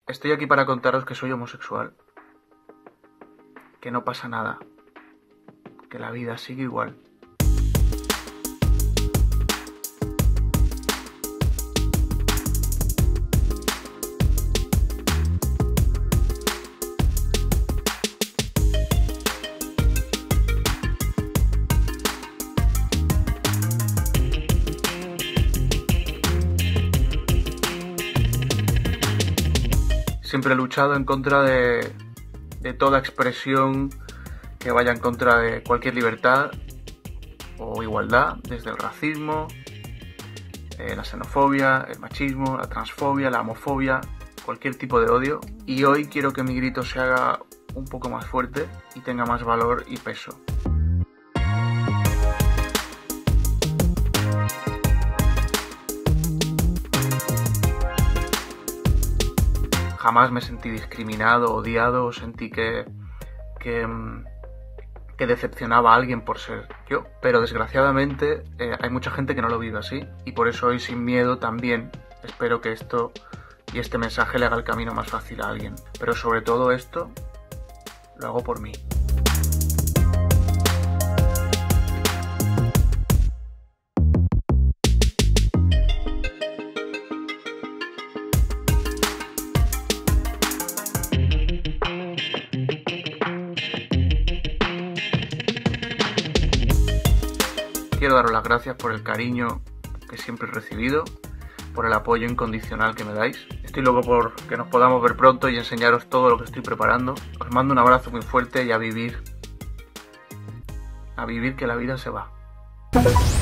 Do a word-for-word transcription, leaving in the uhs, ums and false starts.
Estoy aquí para contaros que soy homosexual, que no pasa nada, que la vida sigue igual. Siempre he luchado en contra de, de toda expresión que vaya en contra de cualquier libertad o igualdad, desde el racismo, eh, la xenofobia, el machismo, la transfobia, la homofobia, cualquier tipo de odio. Y hoy quiero que mi grito se haga un poco más fuerte y tenga más valor y peso. Jamás me sentí discriminado, odiado o sentí que, que, que decepcionaba a alguien por ser yo. Pero desgraciadamente eh, hay mucha gente que no lo vive así y por eso hoy sin miedo también espero que esto y este mensaje le haga el camino más fácil a alguien. Pero sobre todo esto lo hago por mí. Quiero daros las gracias por el cariño que siempre he recibido, por el apoyo incondicional que me dais. Estoy loco por que nos podamos ver pronto y enseñaros todo lo que estoy preparando. Os mando un abrazo muy fuerte y a vivir. A vivir, que la vida se va.